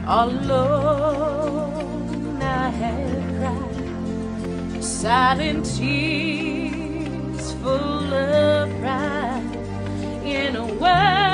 All alone I have cried, silent tears full of pride in a world